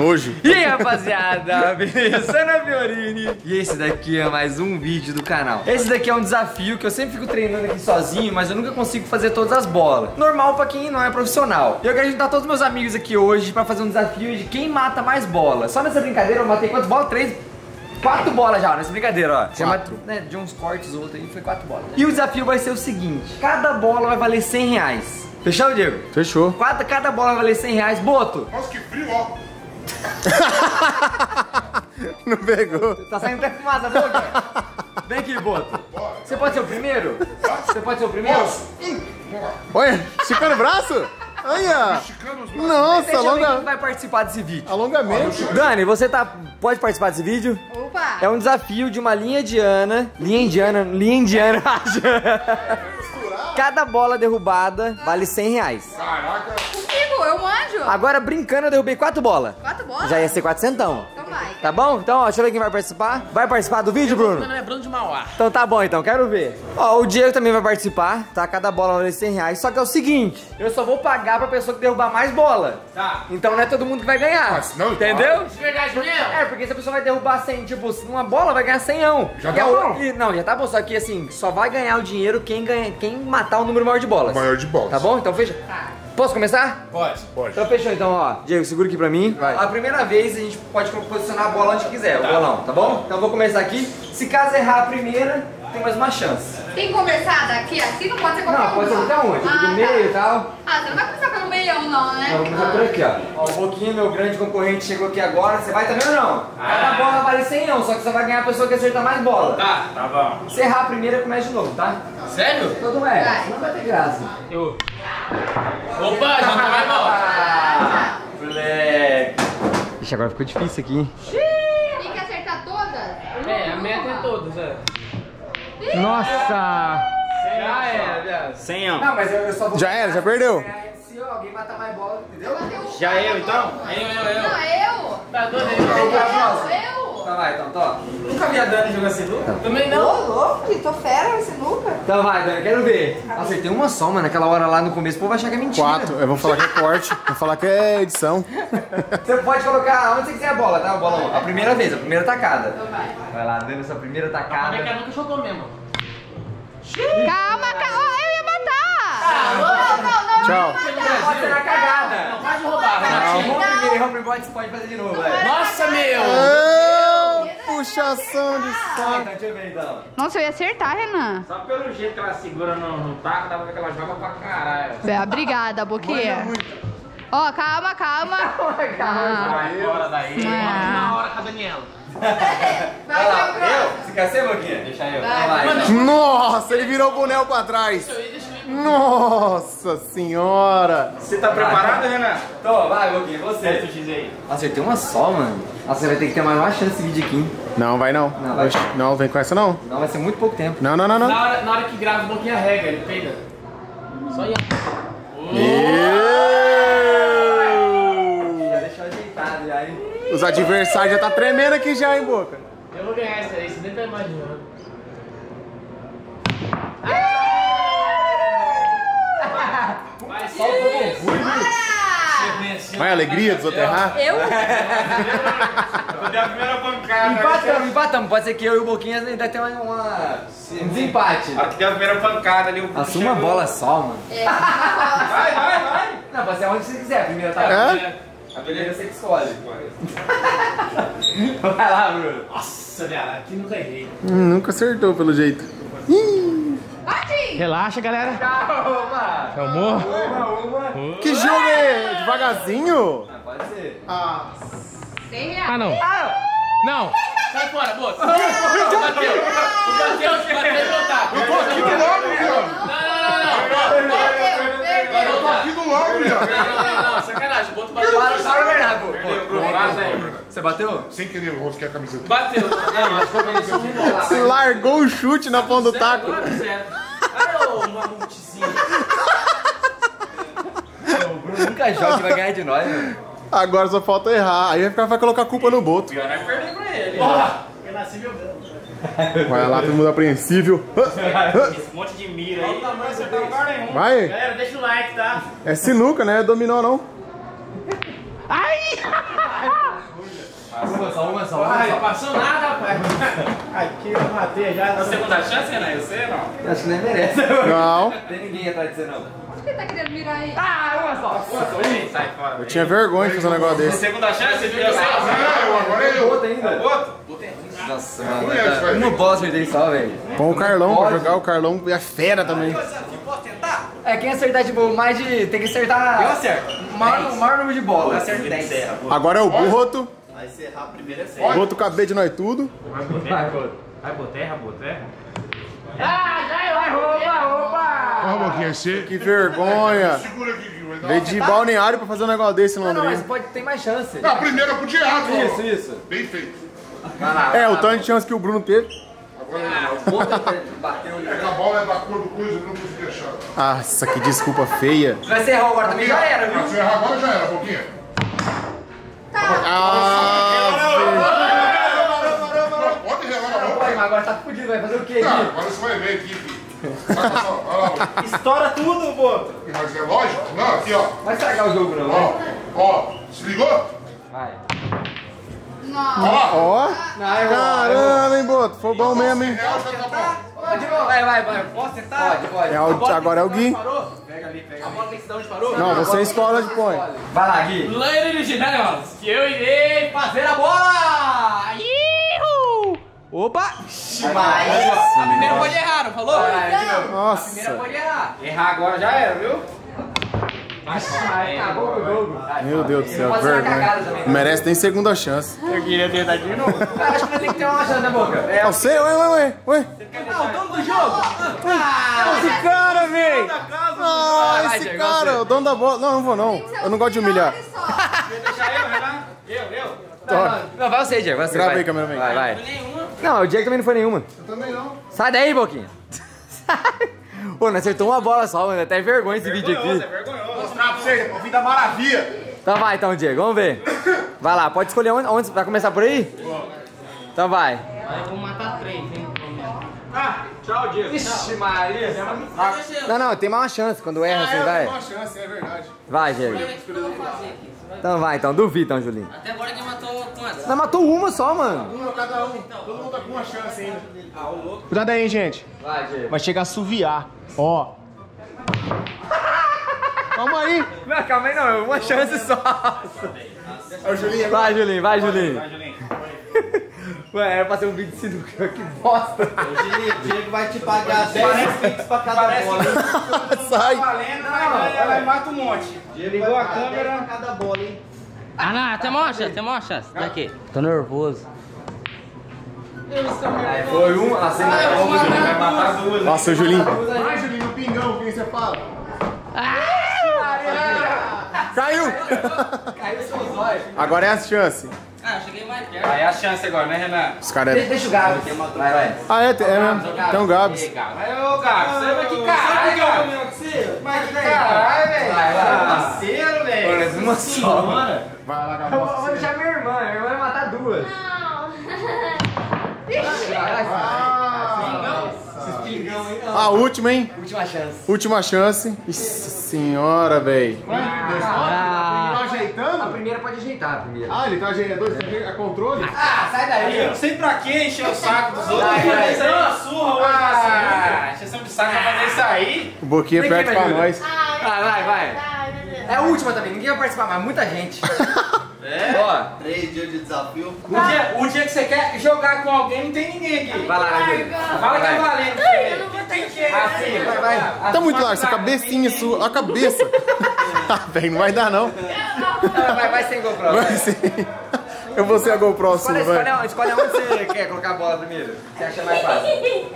nojo. E aí, rapaziada, beleza? Ana Fiorini. E esse daqui é mais um vídeo do canal. Esse daqui é um desafio que eu sempre fico treinando aqui sozinho, mas eu nunca consigo fazer todas as bolas. Normal pra quem não é profissional. Eu quero juntar todos os meus amigos aqui hoje pra fazer um desafio de quem mata mais bolas. Só nessa brincadeira eu matei quantas bolas? 4 bolas já, nessa brincadeira, ó. Né, de uns cortes ou outro aí, foi 4 bolas. E o desafio vai ser o seguinte: cada bola vai valer 100 reais. Fechou, Diego? Fechou. Cada bola vai valer 100 reais. Boto! Nossa, que frio, ó. Não pegou. Tá saindo até fumaça da boca. Vem aqui, Boto. Você pode ser o primeiro? Você pode ser o primeiro? Olha, esticando o braço? Olha. Nossa, Deixa eu ver alonga... quem vai participar desse vídeo. alongamento. Dani, você pode participar desse vídeo? Opa! É um desafio de uma linha indiana. Linha indiana. Cada bola derrubada vale 100 reais. Caraca. Comigo, eu manjo. Agora, brincando, eu derrubei 4 bolas. 4 bolas? Já ia ser 400. Então vai. Tá bom? Então, ó, deixa eu ver quem vai participar. Vai participar do vídeo, Bruno? Meu nome é Bruno de Mauá. Então tá bom, então, quero ver. Ó, o Diego também vai participar, tá? Cada bola vale 100 reais. Só que é o seguinte, eu só vou pagar pra pessoa que derrubar mais bola. Tá. Então não é todo mundo que vai ganhar. Mas não, entendeu? De verdade mesmo? É, porque se a pessoa vai derrubar 100, tipo, uma bola vai ganhar 100. Já tá bom. Não, já tá bom, só que assim, só vai ganhar o dinheiro quem matar o número maior de bolas. Maior de bolas. Tá bom? Então fecha. Posso começar? Pode. Então fechou, então, ó. Diego, segura aqui pra mim. Vai. A primeira vez a gente pode posicionar a bola onde quiser, o bolão, tá bom? Então eu vou começar aqui. Se caso errar a primeira, tem mais uma chance. Tem que começar daqui assim? Não pode ser qualquer Não, pode ser um, até onde? Do meio e tal. Ah, você não vai começar pelo meião não, né? Então, vou começar por aqui, ó. Ó, o Boquinha, meu grande concorrente, chegou aqui agora. Você vai também ou não? Cada bola vale 100 não, só que você vai ganhar a pessoa que acertar mais bola. Tá bom. Se errar a primeira, começa de novo, tá? Sério? Todo é, Vai. não vai ter graça. Eu. Opa, já não vai mal. Ah, moleque. Ixi, agora ficou difícil aqui. Tem que acertar todas? É, a meta é todas, é. Nossa! Já é, viado. 100 anos. Não, mas eu só vou... Já era, já perdeu. Se alguém matar mais bola, entendeu? Já eu, então? Não, eu. Tá doido aí? Eu. Então vai, então, tô. Nunca vi a Dani jogando sinuca? Também Ô, não. louco, que tô fera, sinuca. Então vai, Dani, quero ver. Acertei uma só, mano. Naquela hora lá no começo, o povo vai achar que é mentira. 4. Eu vou falar que é corte. Vou falar que é edição. Você pode colocar onde você quiser a bola, tá? O bolão. A primeira vez, a primeira tacada. Então vai. Vai lá, Dani, sua primeira Como é que tacada. ela nunca jogou mesmo? Calma, eu ia matar. Não, Tchau. Pode ser na cagada. Não pode roubar, né? Errou o primeiro, errou o primeiro, você pode fazer de novo, velho. Nossa, meu! Puxação de saco. Então, deixa eu ver, então. Nossa, eu ia acertar, Renan. Só pelo jeito que ela segura no taco, dá pra ver que ela joga pra caralho. Obrigada, Boquinha. Ó, calma. Vai fora daí. Ah. Uma hora com a Daniela. Vai lá, eu? Você quer ser, Boquinha? Deixa eu. Vai. Nossa, ele virou o boné pra trás. Nossa senhora. Você tá preparado, Renan? Então, vai, Boquinha, você. Acerta o X aí. Acertei uma só, mano. Nossa, você vai ter que ter mais uma chance nesse vídeo aqui, hein? Não, vai não. Não, vai. Oxe, não, vem com essa não. Não, vai ser muito pouco tempo. Não. Na hora que grava, um pouquinho rega, ele peida. Só ia. Já deixou ajeitado já, hein? Os adversários já tá tremendo aqui já, hein, Boca? Eu vou ganhar essa aí, você nem tá imaginando. Vai, Só um pouco ruim, Vai, alegria dos outros errar? Eu? Eu dei a primeira pancada. Empatamos. Pode ser que eu e o Boquinha ainda tem um desempate. A hora que deu a primeira pancada ali, o Bruno Assuma uma chegou. bola só, mano. Vai. Não, pode ser onde você quiser. A primeira tá. É? A primeira você que escolhe. Vai lá, Bruno. Nossa, viado, aqui nunca errei. Nunca acertou, pelo jeito. Bate! Relaxa, galera. Calma. Calmou? Uma. Que jogo é? Devagarzinho? Ah, pode ser. Ah. 100 reais. Ah, não. Não. Sai fora, moço. Bateu. Bateu, voltar. Eu tô aqui do lado, viado. Eu tô aqui do lado, viado. Não, sacanagem. O outro bateu. Para, Bernardo. Bruno, vaza aí. Você bateu? Sem querer, eu rosquei a camiseta. Bateu. Não, acho que eu Você largou o chute na ponta do taco. Olha o mamutizinho. O Bruno nunca joga que vai ganhar de nós, mano. Agora só falta errar. Aí vai colocar a culpa no Boto. Pior é perder pra ele. Eu nasci meu Deus. Vai lá, todo mundo apreensível. Esse monte de mira aí. Olha o tamanho, você tá lugar nenhum. Vai. Galera, deixa o like, tá? É sinuca, né? É dominó não. Uma só. Ai, passou nada, rapaz. Aqui eu matei já. É a segunda chance, Renan? Eu sei, não? Acho que nem merece. Não. Não tem ninguém atrás de você, não. Por que tá querendo mirar aí? Uma só. Ih, sai fora. Eu tinha vergonha de fazer um negócio desse. Segunda chance, viu? Eu sei. Agora é eu. Outro ainda. Outro? Nossa, Conhece, mano. vai. Eu não posso acertar só, velho. Põe o Carlão pra Pode. jogar, o Carlão é fera também. É, quem acertar, tipo, mais de... Tem que acertar... Eu acerto. O maior número de bolas. Eu acerto 10. Agora é o Burroto. Vai encerrar a primeira O série. Burroto cabelo de nós tudo. Vai boterra. Ó, Boquinha, você... Que vergonha. Segura aqui, que vai dar Veio de balneário pra fazer um negócio desse em Não, mas Londrina. pode ter mais chance. Não, a primeira eu podia errar, só. Isso. Bem feito. É, o tanto de chance que o Bruno teve. Agora é a bola é da cor do coisa, eu não consegui achar. Nossa, que desculpa feia. Vai ser errar agora também, já era, viu? Se errar agora, já era, Boquinha. Pode relar na mão. Mas agora tá fudido, vai fazer o quê Tá, aqui? agora você vai ver aqui, filho. Saca só, olha lá. Estoura tudo, Boto. Mas é lógico? Não, aqui, ó. Vai estragar o jogo, não. Ó, se ligou? Vai. Não. Ó. Caramba, hein, Boto. Foi bom mesmo, hein. Real já tá bom. Vai. Posso tentar? Pode. Agora é o Gui. A bola tem que ser de onde parou? Não, você escolhe onde põe. Vai lá, Gui. Ladies and gentlemen, que eu irei fazer a bola! Ihu! Opa! A primeira pode errar, não falou? Nossa. Pode errar. Errar agora já era, viu? Acabou o jogo. Meu Deus do céu, Pode ser uma vergonha. cagada também. Não merece nem segunda chance. Eu queria tentar de novo. Acho que vai ter que ter uma chance, né, Boca? Eu sei, ué. Não, dono do jogo. Esse cara, véi. Ah, Vai, esse Diego, cara, você. o dono da bola. Não vou não. Eu não gosto de humilhar. Deixar eu, Renan? Eu? Não, vai você, Diego. Vai você. Grava vai. aí, cameraman. Vai. Não, o Diego também não foi nenhuma. Eu também não. Sai daí, Boquinha. Pô, não acertou uma bola só, mano. Até vergonha esse vídeo aqui. Vergonhoso. Mostrar pra vocês, pô, vida maravilha. Então vai, então, Diego. Vamos ver. Vai lá, pode escolher onde. Vai começar por aí? Então vai. Eu vou matar 3, hein? Tchau, Diego. Ixi, Maria. Não, tem mais uma chance. Quando erra, você vai. Uma chance, é verdade. Vai, Diego. Então vai, então. Duvida, então, Julinho. Até agora quem matou quantas? Não, matou uma só, mano. Uma cada um. Todo mundo tá com uma chance ainda. Cuidado aí, hein, gente. Vai, Diego. Vai chegar a assoviar. Ó. Calma aí. Não, calma aí, não. Uma chance só. É o Julinho. Vai, Julinho. Vai, Julinho. Ué, era pra ser um vídeo de sinuca. Que bosta. O Diego vai te pagar 10 pix pra cada bola. Sai. Valendo, ela mata um monte. Ligou a câmera pra cada bola, hein? Ah, não, tem uma chance. Daqui. Tô nervoso. Foi um. A cena vai matar duas. Nossa, o Julinho. Vai, Julinho, no pingão, quem você fala? Caiu. Caiu seus olhos. Agora é a chance. Ah, eu cheguei mais perto. Aí é a chance agora, né, Renan? Os caras é... Deixa o Gabi. Vai. Ah, é mesmo. Tem um Gabs. Mas, ô, Gabi, você vai que caralho, Gabi. Mas que caralho, velho. Vai. Parceiro, velho. Olha, uma só. Vai lá, Eu vou deixar minha irmã vai matar duas. A última, hein? Última chance. Última chance. Nossa senhora, véi. Tá ajeitando? A primeira pode ajeitar, a primeira. Ah, ele tá ajeitando. É controle? Ah, sai daí. Eu não sei pra que encher o saco dos outros. Vai. Isso aí é uma surra hoje. Ah, encheção de saco pra fazer isso aí. O Boquinha Ninguém perto me pra ajuda. nós. Vai. É a última também, ninguém vai participar, mas muita gente. Ó, 3 dias de desafio. O dia que você quer jogar com alguém, não tem ninguém aqui. vai lá, Nadir. Fala que é valendo. Eu não vou Tem que Assim, vai. Tá muito largo, essa cabecinha sua. A cabeça. Ah, velho, não vai dar, não. Vai sem GoPro. Vai sim. Eu vou ser a GoPro sua, vai. Escolhe onde você quer colocar a bola primeiro. Você acha mais fácil.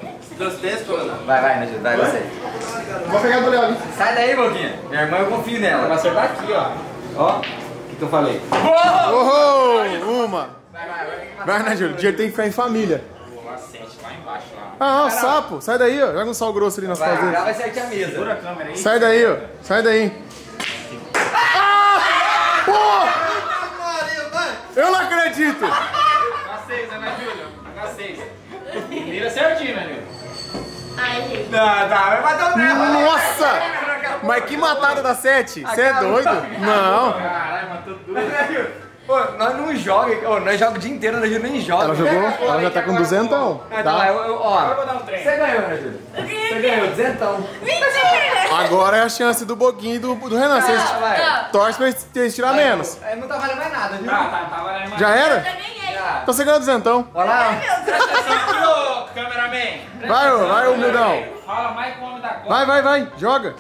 Vai, Nadir, vai você. Vou pegar do Léo ali. Sai daí, Boquinha. Minha irmã, eu confio nela. Vai acertar aqui, ó. Ó, o que eu falei? Oh, uma. Vai, né, Júlio? O dinheiro tem que ficar em família. Lá 7, lá embaixo, lá. Ah, ó, sapo. Sai daí, ó. Joga um sal grosso ali nas Vai, fazendinhas. vai certinho a mesa. Segura a câmera aí. Sai daí, ó. Sai daí. Ah! Pô! Eu não acredito. Dá 6, né, Júlio? Dá 6. Mira certinho, né, Júlio? Ai, gente. Vai bater o nela. Nossa! Mas que matada da 7? Você é doido? Não. Caralho, matou Pô, nós não jogamos, nós jogamos o dia inteiro, a Ana Júlia nem joga. Ela jogou, ela já tá com 200. Tá, Tá? ó, vou dar um trem. você ganhou, Ana Júlia. Você ganhou, 200. Mentira! Agora é a chance do Boguinho e do Renan. Vocês Vai. torcem pra eles tirar menos. Não tá valendo mais nada, viu? Tá valendo mais. Já era? Eu ganhei. Já. Então você ganhou 200. Olha lá. Presta atenção aqui, ô cameraman. Vai, humildão. Fala mais com o homem da conta. Vai, joga.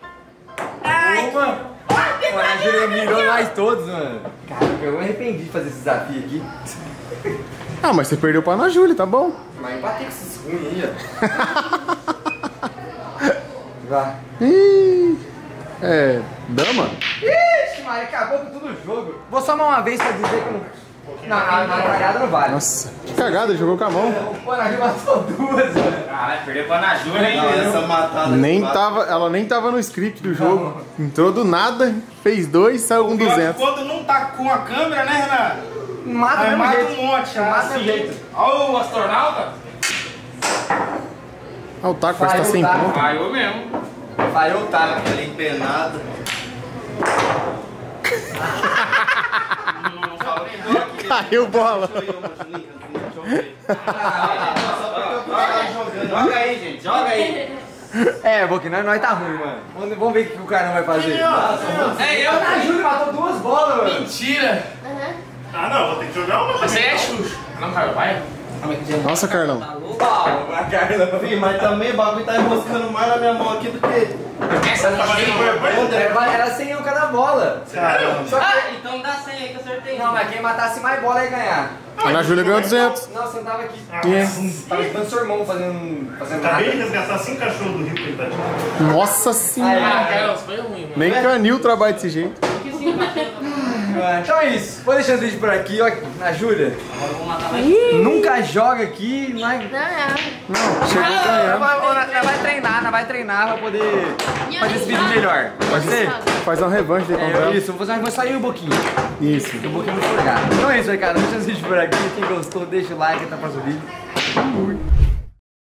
Uma. Mano, a Júlia mirou nós todos, mano. Cara, eu me arrependi de fazer esse desafio aqui. Ah, mas você perdeu pra Ana Júlia, tá bom. Mas empatei com esses ruins aí, ó. Vai. Ih, dama? Ixi, Maria, acabou com tudo o jogo. Vou somar uma vez pra dizer que não. Na cagada não vale. Nossa, que cagada, jogou com a mão. Pô, a Júlia matou duas, mano. Caralho, perdeu pra Ana Júlia, hein? Essa matada. Ela nem tava no script do jogo. Entrou do nada, fez 2, saiu com 200. Quando não tá com a câmera, né, Renan? Mata Aí do mesmo mata jeito. um monte. Mata do assim. mesmo jeito. Olha o astronauta. Ah, o taco parece que tá sem Vai, ponto. Caiu mesmo. Falhou o taco. Aquela empenada. Não fala nem Caiu bola. Joga aí, gente. Joga aí. É, Boquinha, nós tá ruim, mano. Vamos ver o que o cara vai fazer. É eu. A Júlia matou duas bolas, mano. Mentira. Ah, não, vou ter que jogar uma. Você é Xuxa. Não, Caio, vai. Nossa, Carlão. A Carla. Fih, mas também o bagulho tá enroscando mais na minha mão aqui do que. Essa não Era 100 em cada bola. Caramba. Só que... Então dá 100 aí que eu acertei. Não, mas quem matasse mais bola ia ganhar. A Ana Júlia ganhou 200. Não, você não tava aqui. Yes. Tava ajudando seu irmão fazendo Acabei nada. de resgatar 5 cachorros do rio que ele tá tirando. Nossa Ah, senhora. Carlos, foi ruim, mano. Nem Canil trabalha desse jeito. Então é isso. Vou deixando o vídeo por aqui, ó. Na Júlia. Nunca joga aqui, mas. Não, chegou ganhando. Vai treinar pra poder fazer esse vídeo melhor. Pode ser? Faz uma revanche de comprar. Isso, vou sair um pouquinho. Isso. Um pouquinho muito forgado. Então é isso aí, cara. Deixa esse vídeo por aqui. Quem gostou, deixa o like e até o próximo vídeo.